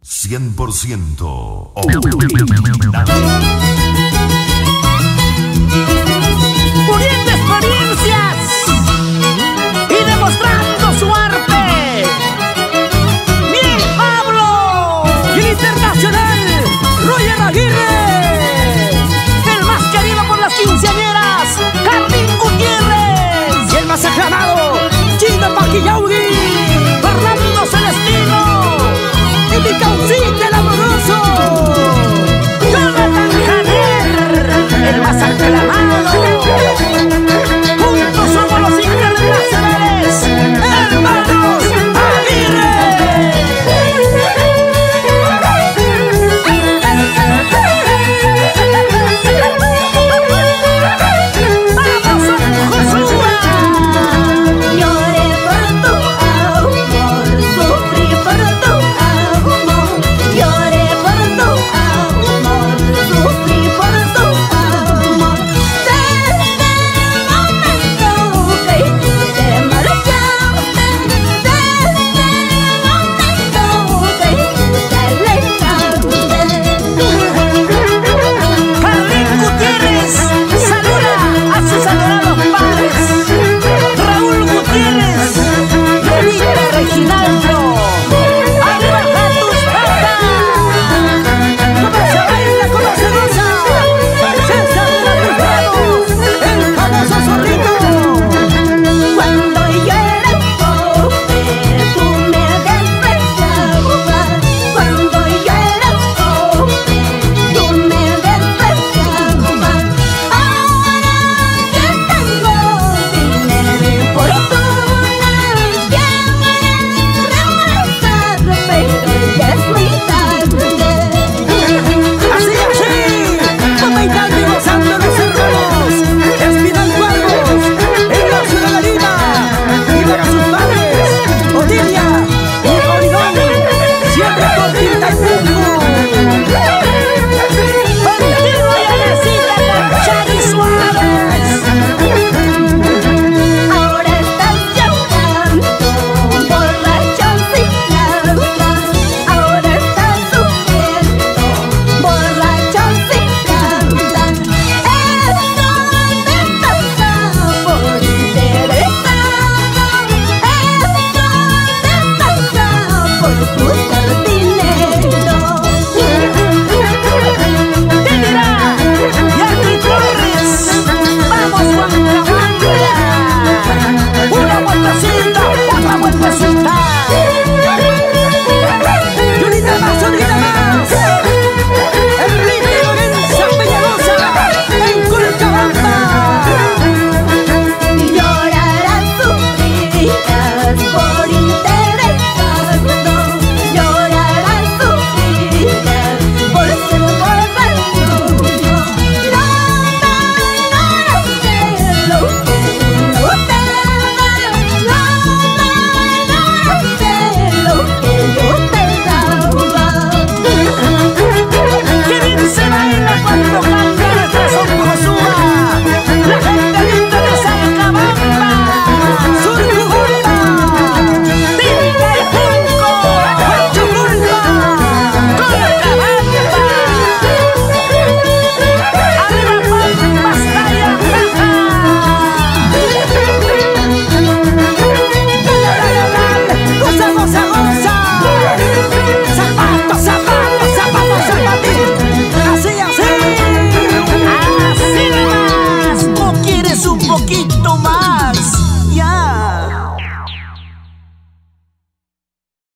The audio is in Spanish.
100% original. Poniendo experiencias y demostrando su arte. Miel Pablo y el internacional Roger Aguirre. El más querido por las quinceañeras, Carlín Gutiérrez. Y el más aclamado, Chino Paquillaudi, Fernando Celestino. Y mi caucita el amoroso, Jonathan Javier, el más aclamado. Juntos somos los internacionales, hermanos Aguirre. ¡Vamos a Josué! Lloré por tu amor, sufrí por tu amor. Lloré por tu amor, sufrí por tu amor. Desde el momento que te marchaste, desde el momento que te alejaste. Carlín Gutiérrez saluda a sus adorados padres. Raúl Gutiérrez, Lolita Reginaldo. ¡Arriba tus patas! ¡Cómo se baila, cómo se goza! César de los Bravos, el famoso zorrito. Cuando yo era pobre, tú me despreciabas. Cuando yo era pobre, tú me despreciabas. Ahora que tengo dinero y fortuna, ya me molestar, pero ya es muy tarde. Así, bailando y gozando los hermanos Espinal Cuadros, en la ciudad de Lima, y con sus padres, Odilia y Oridón, siempre con tinta y punto. Contigo y Alecita con Chagui Suárez. Ahora estás llorando, borrachón sin nada. Ahora estás sufriendo, borrachón sin nada. Esto te pasa por interesado. Esto te pasa por tu